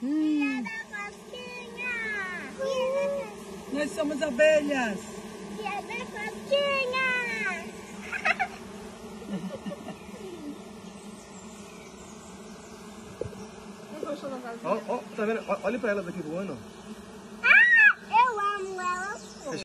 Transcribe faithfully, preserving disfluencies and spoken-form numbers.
Hum. Nós somos abelhas. Dia da cosquinha. Ó, ó, tá vendo? Olha pra ela daqui voando.